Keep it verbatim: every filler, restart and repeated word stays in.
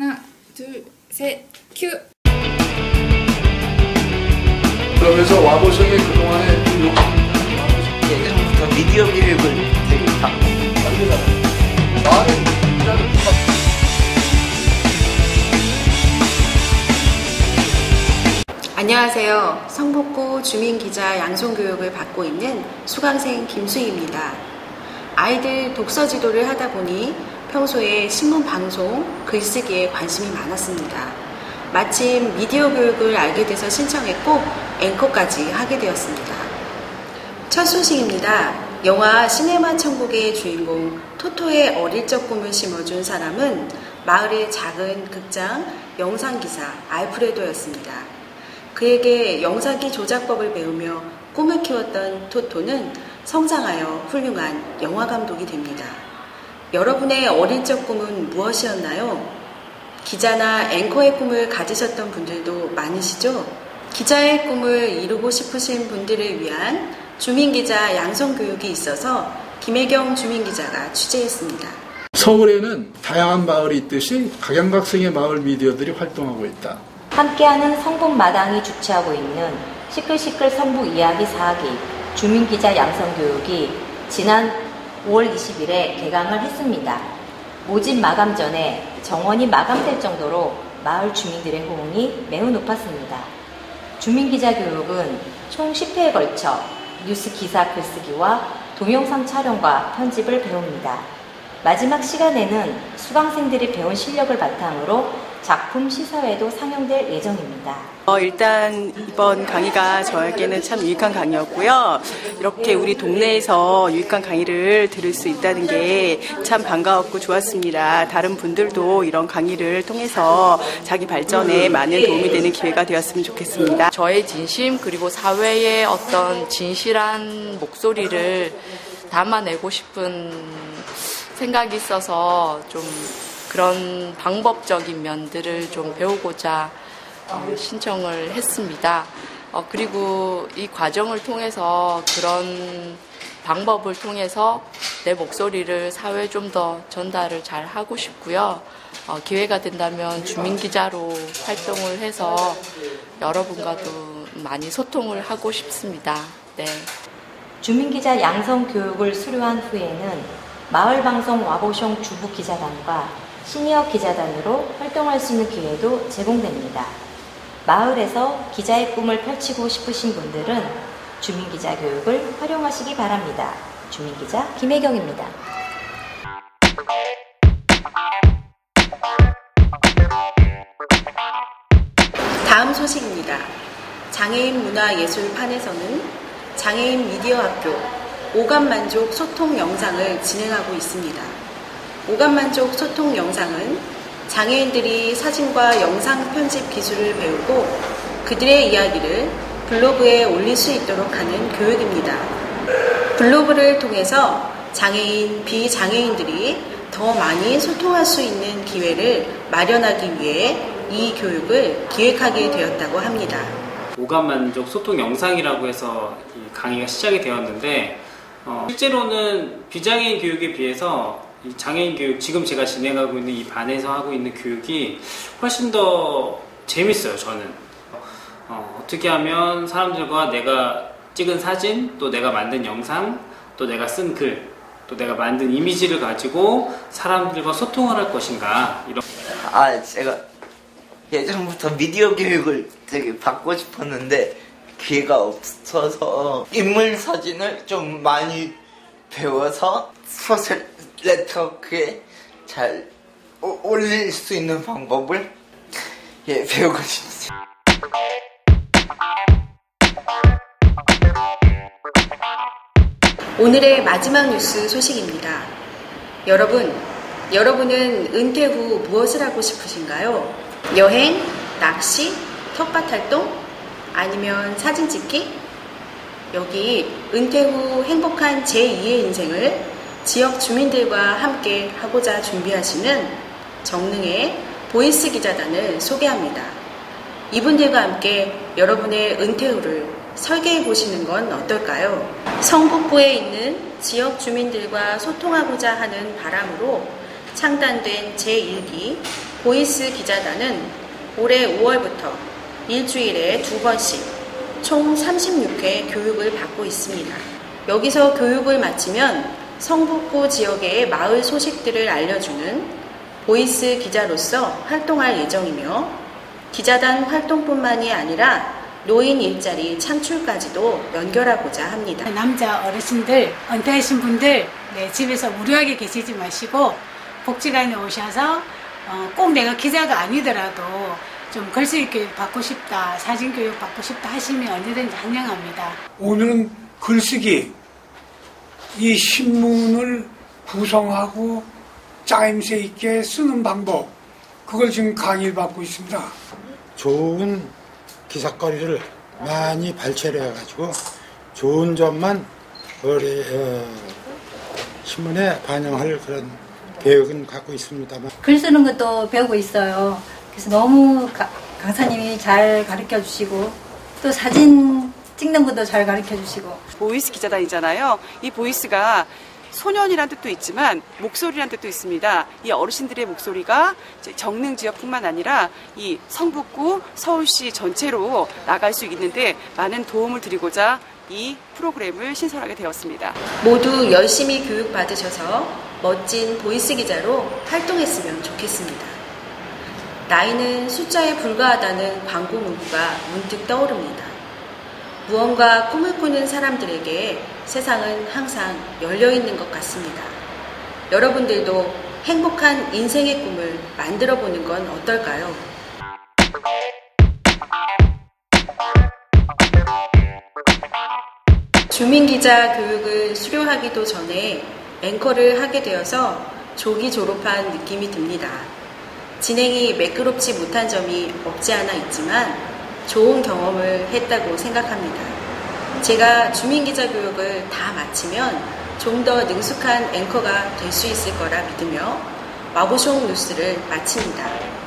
하나, 둘, 셋, 큐! 그러면서 와보성의 그동안의 예전부터 미디어 교육을 되게 받고 많은 기자들 안녕하세요. 성북구 주민기자 양성교육을 받고 있는 수강생 김수희입니다. 아이들 독서 지도를 하다 보니 평소에 신문 방송, 글쓰기에 관심이 많았습니다. 마침 미디어 교육을 알게 돼서 신청했고 앵커까지 하게 되었습니다. 첫 소식입니다. 영화 시네마 천국의 주인공 토토의 어릴 적 꿈을 심어준 사람은 마을의 작은 극장 영상기사 알프레도였습니다. 그에게 영상기 조작법을 배우며 꿈을 키웠던 토토는 성장하여 훌륭한 영화감독이 됩니다. 여러분의 어릴 적 꿈은 무엇이었나요? 기자나 앵커의 꿈을 가지셨던 분들도 많으시죠? 기자의 꿈을 이루고 싶으신 분들을 위한 주민기자 양성교육이 있어서 김혜경 주민기자가 취재했습니다. 서울에는 다양한 마을이 있듯이 각양각색의 마을 미디어들이 활동하고 있다. 함께하는 성북마당이 주최하고 있는 시끌시끌 성북 이야기 사 기 주민기자 양성교육이 지난 오월 이십일에 개강을 했습니다. 모집 마감 전에 정원이 마감될 정도로 마을 주민들의 호응이 매우 높았습니다. 주민기자 교육은 총 십 회에 걸쳐 뉴스 기사 글쓰기와 동영상 촬영과 편집을 배웁니다. 마지막 시간에는 수강생들이 배운 실력을 바탕으로 작품 시사회도 상영될 예정입니다. 어, 일단 이번 강의가 저에게는 참 유익한 강의였고요. 이렇게 우리 동네에서 유익한 강의를 들을 수 있다는 게 참 반가웠고 좋았습니다. 다른 분들도 이런 강의를 통해서 자기 발전에 많은 도움이 되는 기회가 되었으면 좋겠습니다. 저의 진심 그리고 사회의 어떤 진실한 목소리를 담아내고 싶은 생각이 있어서 좀 그런 방법적인 면들을 좀 배우고자 어, 신청을 했습니다. 어, 그리고 이 과정을 통해서 그런 방법을 통해서 내 목소리를 사회에 좀 더 전달을 잘 하고 싶고요. 어, 기회가 된다면 주민기자로 활동을 해서 여러분과도 많이 소통을 하고 싶습니다. 네. 주민기자 양성교육을 수료한 후에는 마을방송 와보숑 주부기자단과 시니어 기자단으로 활동할 수 있는 기회도 제공됩니다. 마을에서 기자의 꿈을 펼치고 싶으신 분들은 주민기자 교육을 활용하시기 바랍니다. 주민기자 김혜경입니다. 다음 소식입니다. 장애인 문화예술판에서는 장애인 미디어 학교 오감만족 소통 영상을 진행하고 있습니다. 오감만족 소통 영상은 장애인들이 사진과 영상 편집 기술을 배우고 그들의 이야기를 블로그에 올릴 수 있도록 하는 교육입니다. 블로그를 통해서 장애인, 비장애인들이 더 많이 소통할 수 있는 기회를 마련하기 위해 이 교육을 기획하게 되었다고 합니다. 오감만족 소통 영상이라고 해서 이 강의가 시작이 되었는데 어, 실제로는 비장애인 교육에 비해서 이 장애인 교육, 지금 제가 진행하고 있는 이 반에서 하고 있는 교육이 훨씬 더 재밌어요, 저는. 어, 어떻게 하면 사람들과 내가 찍은 사진, 또 내가 만든 영상, 또 내가 쓴 글, 또 내가 만든 이미지를 가지고 사람들과 소통을 할 것인가. 이런. 아 제가 예전부터 미디어 교육을 되게 받고 싶었는데 기회가 없어서 인물 사진을 좀 많이 배워서 소셜 네트워크에 잘 오, 올릴 수 있는 방법을 예, 배우고 싶습니다. 오늘의 마지막 뉴스 소식입니다. 여러분, 여러분은 은퇴 후 무엇을 하고 싶으신가요? 여행, 낚시, 텃밭 활동, 아니면 사진 찍기? 여기 은퇴 후 행복한 제이의 인생을 지역 주민들과 함께 하고자 준비하시는 정릉의 보이스 기자단을 소개합니다. 이분들과 함께 여러분의 은퇴 후를 설계해 보시는 건 어떨까요? 성북구에 있는 지역 주민들과 소통하고자 하는 바람으로 창단된 제일 기 보이스 기자단은 올해 오월부터 일주일에 두 번씩 총 삼십육 회 교육을 받고 있습니다. 여기서 교육을 마치면 성북구 지역의 마을 소식들을 알려주는 보이스 기자로서 활동할 예정이며 기자단 활동뿐만이 아니라 노인 일자리 창출까지도 연결하고자 합니다. 남자 어르신들, 은퇴하신 분들 네, 집에서 무료하게 계시지 마시고 복지관에 오셔서 어, 꼭 내가 기자가 아니더라도 좀 글쓰기 교육 받고 싶다, 사진 교육 받고 싶다 하시면 언제든지 환영합니다. 오늘은 글쓰기, 이 신문을 구성하고 짜임새 있게 쓰는 방법, 그걸 지금 강의를 받고 있습니다. 좋은 기사거리를 많이 발췌를 해가지고 좋은 점만 우리 어, 신문에 반영할 그런 계획은 갖고 있습니다만. 글 쓰는 것도 배우고 있어요. 그래서 너무 가, 강사님이 잘 가르쳐 주시고 또 사진 찍는 것도 잘 가르쳐 주시고. 보이스 기자단이잖아요. 이 보이스가 소년이란 뜻도 있지만 목소리란 뜻도 있습니다. 이 어르신들의 목소리가 정릉 지역뿐만 아니라 이 성북구, 서울시 전체로 나갈 수 있는데 많은 도움을 드리고자 이 프로그램을 신설하게 되었습니다. 모두 열심히 교육받으셔서 멋진 보이스 기자로 활동했으면 좋겠습니다. 나이는 숫자에 불과하다는 광고 문구가 문득 떠오릅니다. 무언가 꿈을 꾸는 사람들에게 세상은 항상 열려있는 것 같습니다. 여러분들도 행복한 인생의 꿈을 만들어보는 건 어떨까요? 주민기자 교육을 수료하기도 전에 앵커를 하게 되어서 조기 졸업한 느낌이 듭니다. 진행이 매끄럽지 못한 점이 없지 않아 있지만 좋은 경험을 했다고 생각합니다. 제가 주민기자 교육을 다 마치면 좀 더 능숙한 앵커가 될 수 있을 거라 믿으며 와보숑 뉴스를 마칩니다.